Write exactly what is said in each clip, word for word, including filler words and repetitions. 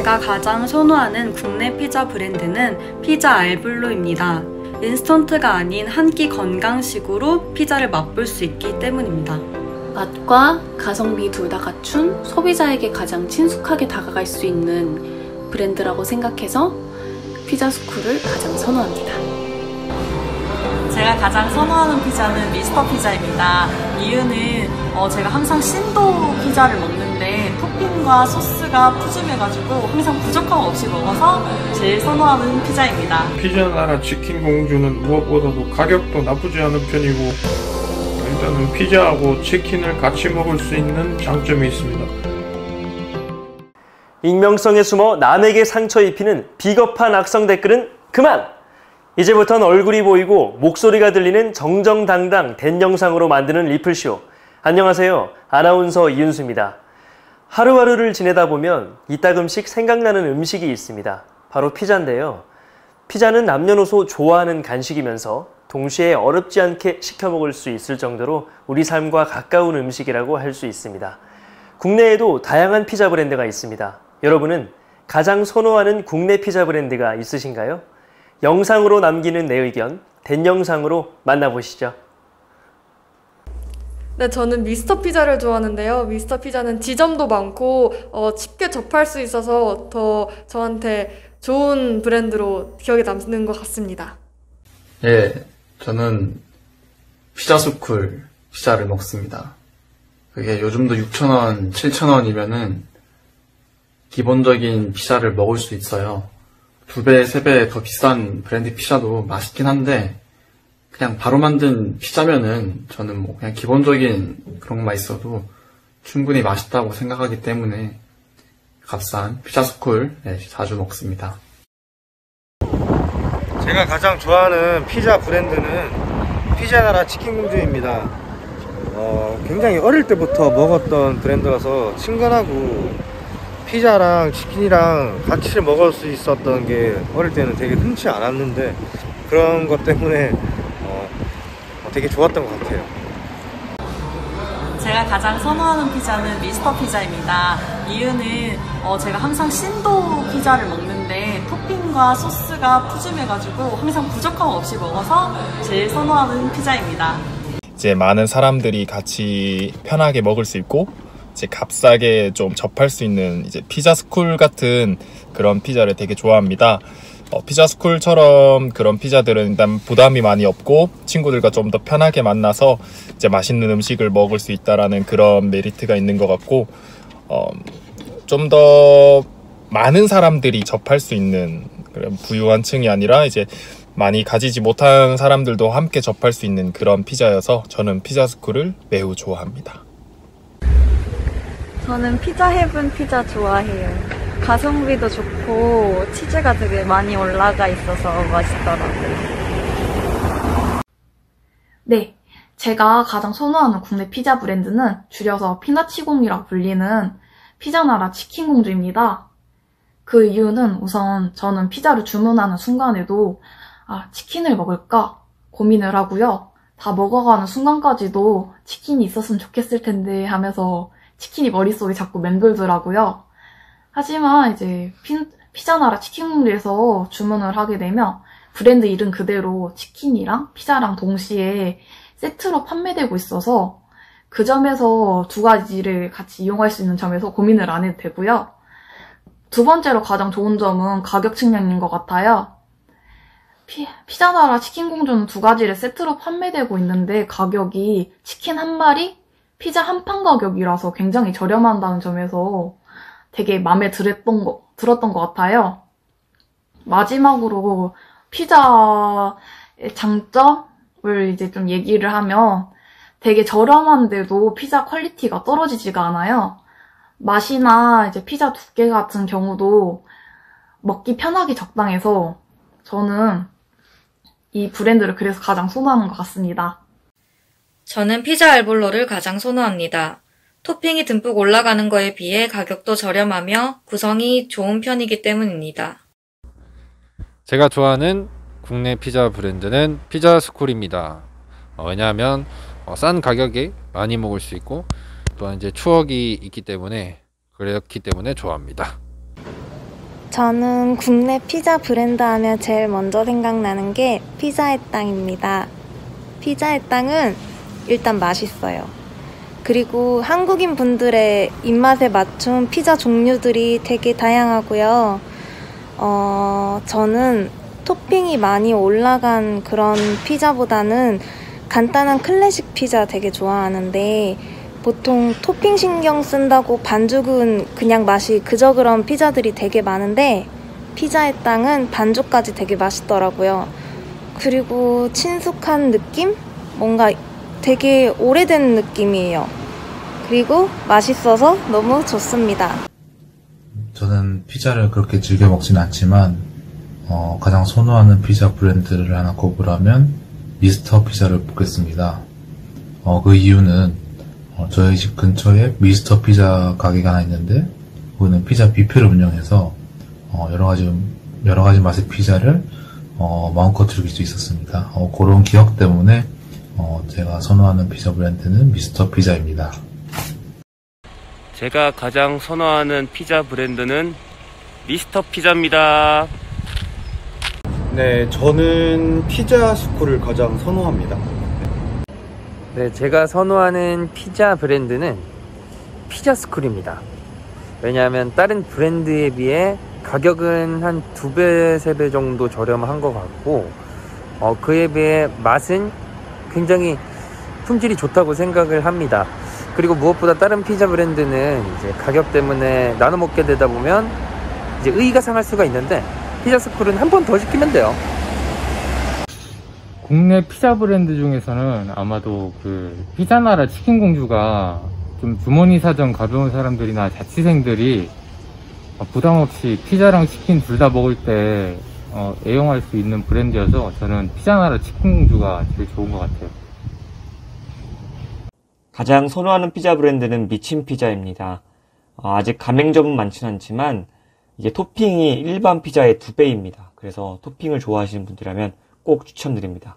제가 가장 선호하는 국내 피자 브랜드는 피자 알블로입니다. 인스턴트가 아닌 한 끼 건강식으로 피자를 맛볼 수 있기 때문입니다. 맛과 가성비 둘 다 갖춘 소비자에게 가장 친숙하게 다가갈 수 있는 브랜드라고 생각해서 피자스쿨을 가장 선호합니다. 제가 가장 선호하는 피자는 미스터 피자입니다. 이유는 어, 제가 항상 신도 피자를 먹는데 토핑과 소스가 푸짐해가지고 항상 부족함 없이 먹어서 제일 선호하는 피자입니다. 피자나라 치킨 공주는 무엇보다도 가격도 나쁘지 않은 편이고 일단은 피자하고 치킨을 같이 먹을 수 있는 장점이 있습니다. 익명성에 숨어 남에게 상처 입히는 비겁한 악성 댓글은 그만! 이제부터는 얼굴이 보이고 목소리가 들리는 정정당당 된 영상으로 만드는 리플쇼. 안녕하세요. 아나운서 이윤수입니다. 하루하루를 지내다 보면 이따금씩 생각나는 음식이 있습니다. 바로 피자인데요. 피자는 남녀노소 좋아하는 간식이면서 동시에 어렵지 않게 시켜 먹을 수 있을 정도로 우리 삶과 가까운 음식이라고 할 수 있습니다. 국내에도 다양한 피자 브랜드가 있습니다. 여러분은 가장 선호하는 국내 피자 브랜드가 있으신가요? 영상으로 남기는 내 의견, 된 영상으로 만나보시죠. 네, 저는 미스터 피자를 좋아하는데요. 미스터 피자는 지점도 많고 어, 쉽게 접할 수 있어서 더 저한테 좋은 브랜드로 기억에 남는 것 같습니다. 예, 저는 피자스쿨 피자를 먹습니다. 그게 요즘도 육천 원, 칠천 원이면은 기본적인 피자를 먹을 수 있어요. 두 배, 세 배 더 비싼 브랜드 피자도 맛있긴 한데 그냥 바로 만든 피자면은 저는 뭐 그냥 기본적인 그런 것만 있어도 충분히 맛있다고 생각하기 때문에 값싼 피자스쿨 네, 자주 먹습니다. 제가 가장 좋아하는 피자 브랜드는 피자나라 치킨공주입니다. 어, 굉장히 어릴 때부터 먹었던 브랜드라서 친근하고 피자랑 치킨이랑 같이 먹을 수 있었던 게 어릴 때는 되게 흔치 않았는데 그런 것 때문에 어, 되게 좋았던 것 같아요. 제가 가장 선호하는 피자는 미스터 피자입니다. 이유는 어, 제가 항상 신도 피자를 먹는데 토핑과 소스가 푸짐해가지고 항상 부족함 없이 먹어서 제일 선호하는 피자입니다. 이제 많은 사람들이 같이 편하게 먹을 수 있고 이제 값싸게 좀 접할 수 있는 이제 피자스쿨 같은 그런 피자를 되게 좋아합니다. 어, 피자스쿨처럼 그런 피자들은 일단 부담이 많이 없고 친구들과 좀 더 편하게 만나서 이제 맛있는 음식을 먹을 수 있다라는 그런 메리트가 있는 것 같고 어, 좀 더 많은 사람들이 접할 수 있는 그런 부유한 층이 아니라 이제 많이 가지지 못한 사람들도 함께 접할 수 있는 그런 피자여서 저는 피자스쿨을 매우 좋아합니다. 저는 피자헤븐 피자 좋아해요. 가성비도 좋고 치즈가 되게 많이 올라가 있어서 맛있더라고요. 네, 제가 가장 선호하는 국내 피자 브랜드는 줄여서 피나치공이라고 불리는 피자나라 치킨공주입니다. 그 이유는 우선 저는 피자를 주문하는 순간에도 아, 치킨을 먹을까 고민을 하고요. 다 먹어가는 순간까지도 치킨이 있었으면 좋겠을 텐데 하면서 치킨이 머릿속에 자꾸 맴돌더라고요. 하지만 이제 피, 피자나라 치킨공주에서 주문을 하게 되면 브랜드 이름 그대로 치킨이랑 피자랑 동시에 세트로 판매되고 있어서 그 점에서 두 가지를 같이 이용할 수 있는 점에서 고민을 안 해도 되고요. 두 번째로 가장 좋은 점은 가격 측면인 것 같아요. 피, 피자나라 치킨공주는 두 가지를 세트로 판매되고 있는데 가격이 치킨 한 마리, 피자 한 판 가격이라서 굉장히 저렴한다는 점에서 되게 마음에 들었던 거, 들었던 것 같아요. 마지막으로 피자의 장점을 이제 좀 얘기를 하면 되게 저렴한데도 피자 퀄리티가 떨어지지가 않아요. 맛이나 이제 피자 두께 같은 경우도 먹기 편하게 적당해서 저는 이 브랜드를 그래서 가장 선호하는 것 같습니다. 저는 피자 알볼로를 가장 선호합니다. 토핑이 듬뿍 올라가는 거에 비해 가격도 저렴하며 구성이 좋은 편이기 때문입니다. 제가 좋아하는 국내 피자 브랜드는 피자스쿨입니다. 어, 왜냐하면 어, 싼 가격에 많이 먹을 수 있고 또한 이제 추억이 있기 때문에 그렇기 때문에 좋아합니다. 저는 국내 피자 브랜드 하면 제일 먼저 생각나는 게 피자의 땅입니다. 피자의 땅은 일단 맛있어요. 그리고 한국인 분들의 입맛에 맞춘 피자 종류들이 되게 다양하고요. 어, 저는 토핑이 많이 올라간 그런 피자보다는 간단한 클래식 피자 되게 좋아하는데, 보통 토핑 신경 쓴다고 반죽은 그냥 맛이 그저 그런 피자들이 되게 많은데, 피자의 땅은 반죽까지 되게 맛있더라고요. 그리고 친숙한 느낌? 뭔가 되게 오래된 느낌이에요. 그리고 맛있어서 너무 좋습니다. 저는 피자를 그렇게 즐겨 먹진 않지만 어, 가장 선호하는 피자 브랜드를 하나 꼽으라면 미스터 피자를 뽑겠습니다. 어, 그 이유는 어, 저희 집 근처에 미스터 피자 가게가 하나 있는데, 거기는 피자 뷔페를 운영해서 어, 여러 가지 여러 가지 맛의 피자를 어, 마음껏 즐길 수 있었습니다. 어, 그런 기억 때문에 어, 제가 선호하는 피자 브랜드는 미스터 피자입니다. 제가 가장 선호하는 피자 브랜드는 미스터 피자입니다. 네, 저는 피자 스쿨을 가장 선호합니다. 네, 제가 선호하는 피자 브랜드는 피자 스쿨입니다. 왜냐하면 다른 브랜드에 비해 가격은 한 두 배, 세 배 정도 저렴한 것 같고, 어, 그에 비해 맛은 굉장히 품질이 좋다고 생각을 합니다. 그리고 무엇보다 다른 피자 브랜드는 이제 가격 때문에 나눠 먹게 되다 보면 이제 의의가 상할 수가 있는데, 피자 스쿨은 한 번 더 시키면 돼요. 국내 피자 브랜드 중에서는 아마도 그 피자나라 치킨공주가 좀 주머니 사정 가벼운 사람들이나 자취생들이 부담 없이 피자랑 치킨 둘 다 먹을 때 어, 애용할 수 있는 브랜드여서 저는 피자나라 치킨공주가 제일 좋은 것 같아요. 가장 선호하는 피자 브랜드는 미친 피자입니다. 어, 아직 가맹점은 많지는 않지만 이게 토핑이 일반 피자의 두 배입니다. 그래서 토핑을 좋아하시는 분들이라면 꼭 추천드립니다.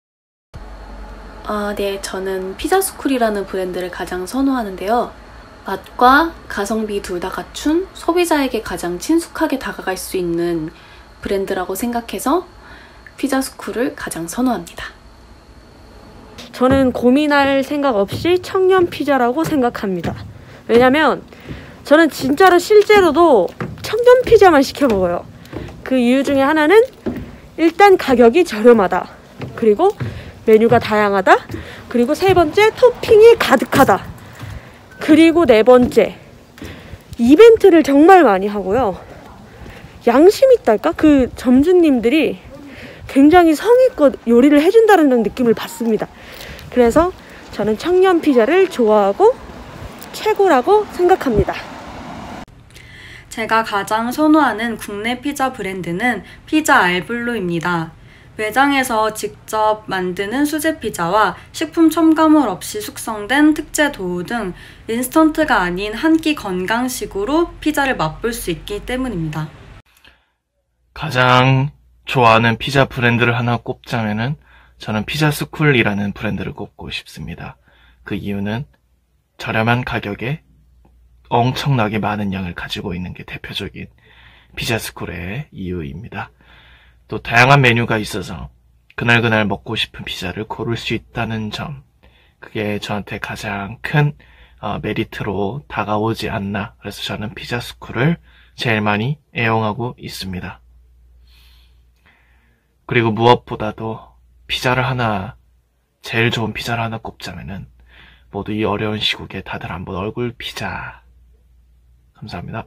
아, 네, 저는 피자스쿨이라는 브랜드를 가장 선호하는데요. 맛과 가성비 둘 다 갖춘 소비자에게 가장 친숙하게 다가갈 수 있는 브랜드라고 생각해서 피자스쿨을 가장 선호합니다. 저는 고민할 생각 없이 청년 피자라고 생각합니다. 왜냐면 저는 진짜로 실제로도 청년 피자만 시켜 먹어요. 그 이유 중에 하나는 일단 가격이 저렴하다. 그리고 메뉴가 다양하다. 그리고 세 번째, 토핑이 가득하다. 그리고 네 번째, 이벤트를 정말 많이 하고요. 양심 있달까? 그 점주님들이 굉장히 성의껏 요리를 해준다는 느낌을 받습니다. 그래서 저는 청년 피자를 좋아하고 최고라고 생각합니다. 제가 가장 선호하는 국내 피자 브랜드는 피자 알블로입니다. 매장에서 직접 만드는 수제 피자와 식품 첨가물 없이 숙성된 특제 도우 등 인스턴트가 아닌 한 끼 건강식으로 피자를 맛볼 수 있기 때문입니다. 가장 좋아하는 피자 브랜드를 하나 꼽자면은 저는 피자스쿨이라는 브랜드를 꼽고 싶습니다. 그 이유는 저렴한 가격에 엄청나게 많은 양을 가지고 있는 게 대표적인 피자스쿨의 이유입니다. 또 다양한 메뉴가 있어서 그날그날 먹고 싶은 피자를 고를 수 있다는 점, 그게 저한테 가장 큰 어, 메리트로 다가오지 않나. 그래서 저는 피자스쿨을 제일 많이 애용하고 있습니다. 그리고 무엇보다도 피자를 하나, 제일 좋은 피자를 하나 꼽자면은 모두 이 어려운 시국에 다들 한번 얼굴 피자. 감사합니다.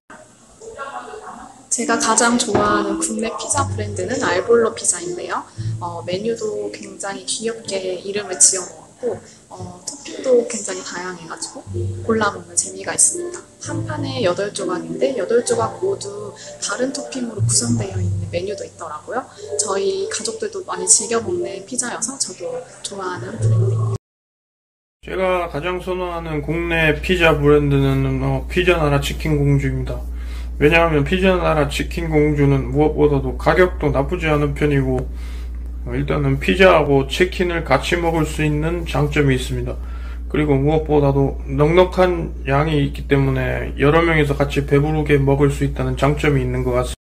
제가 가장 좋아하는 국내 피자 브랜드는 알볼로 피자인데요. 어, 메뉴도 굉장히 귀엽게 이름을 지어놓았고 어, 토핑도 굉장히 다양해가지고 골라먹는 재미가 있습니다. 한 판에 여덟 조각인데 여덟 조각 모두 다른 토핑으로 구성되어 있는 메뉴도 있더라고요. 저희 가족들도 많이 즐겨 먹는 피자여서 저도 좋아하는 브랜드입니다. 제가 가장 선호하는 국내 피자 브랜드는 어, 피자나라 치킨공주입니다. 왜냐하면 피자나라 치킨공주는 무엇보다도 가격도 나쁘지 않은 편이고 어, 일단은 피자하고 치킨을 같이 먹을 수 있는 장점이 있습니다. 그리고 무엇보다도 넉넉한 양이 있기 때문에 여러 명이서 같이 배부르게 먹을 수 있다는 장점이 있는 것 같습니다.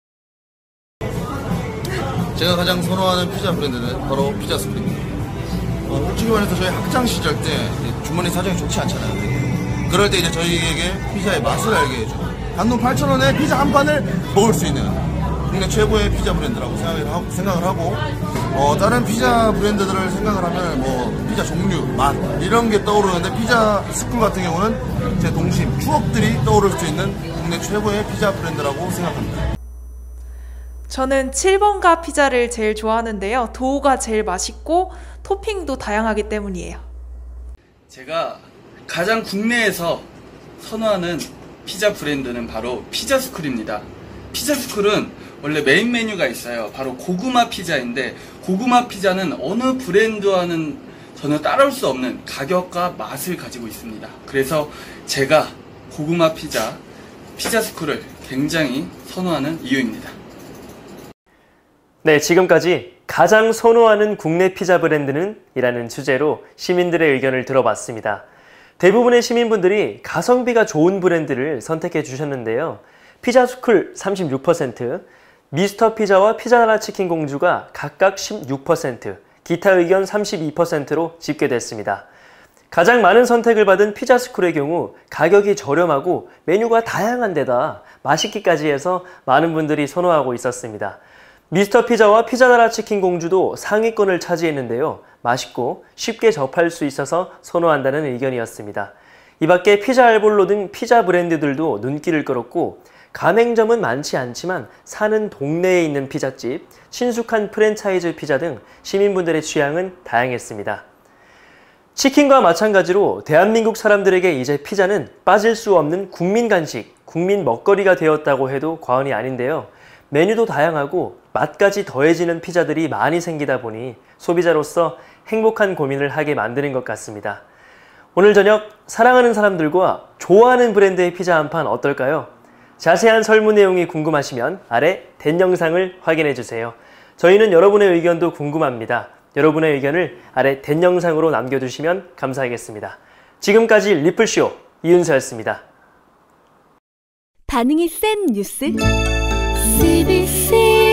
제가 가장 선호하는 피자 브랜드는 바로 피자스쿨입니다. 어, 솔직히 말해서 저희 학창 시절 때 주머니 사정이 좋지 않잖아요. 그럴 때 이제 저희에게 피자의 맛을 알게 해주고 단돈 팔천 원에 피자 한 판을 먹을 수 있는 국내 최고의 피자 브랜드라고 생각을 하고, 생각을 하고 어, 다른 피자 브랜드들을 생각을 하면 뭐 피자 종류, 맛 이런 게 떠오르는데 피자스쿨 같은 경우는 제 동심, 추억들이 떠오를 수 있는 국내 최고의 피자 브랜드라고 생각합니다. 저는 칠 번가 피자를 제일 좋아하는데요. 도우가 제일 맛있고 토핑도 다양하기 때문이에요. 제가 가장 국내에서 선호하는 피자 브랜드는 바로 피자스쿨입니다. 피자스쿨은 원래 메인 메뉴가 있어요. 바로 고구마 피자인데 고구마 피자는 어느 브랜드와는 전혀 따라올 수 없는 가격과 맛을 가지고 있습니다. 그래서 제가 고구마 피자, 피자스쿨을 굉장히 선호하는 이유입니다. 네, 지금까지 가장 선호하는 국내 피자 브랜드는? 이라는 주제로 시민들의 의견을 들어봤습니다. 대부분의 시민분들이 가성비가 좋은 브랜드를 선택해 주셨는데요. 피자스쿨 삼십육 퍼센트, 미스터 피자와 피자나라 치킨 공주가 각각 십육 퍼센트, 기타 의견 삼십이 퍼센트로 집계됐습니다. 가장 많은 선택을 받은 피자스쿨의 경우 가격이 저렴하고 메뉴가 다양한 데다 맛있기까지 해서 많은 분들이 선호하고 있었습니다. 미스터 피자와 피자나라 치킨 공주도 상위권을 차지했는데요. 맛있고 쉽게 접할 수 있어서 선호한다는 의견이었습니다. 이 밖에 피자 알볼로 등 피자 브랜드들도 눈길을 끌었고 가맹점은 많지 않지만 사는 동네에 있는 피자집, 친숙한 프랜차이즈 피자 등 시민분들의 취향은 다양했습니다. 치킨과 마찬가지로 대한민국 사람들에게 이제 피자는 빠질 수 없는 국민 간식, 국민 먹거리가 되었다고 해도 과언이 아닌데요. 메뉴도 다양하고 맛까지 더해지는 피자들이 많이 생기다 보니 소비자로서 행복한 고민을 하게 만드는 것 같습니다. 오늘 저녁 사랑하는 사람들과 좋아하는 브랜드의 피자 한 판 어떨까요? 자세한 설문 내용이 궁금하시면 아래 된 영상을 확인해주세요. 저희는 여러분의 의견도 궁금합니다. 여러분의 의견을 아래 된 영상으로 남겨주시면 감사하겠습니다. 지금까지 리플쇼 이윤서였습니다. 반응이 센 뉴스 씨비씨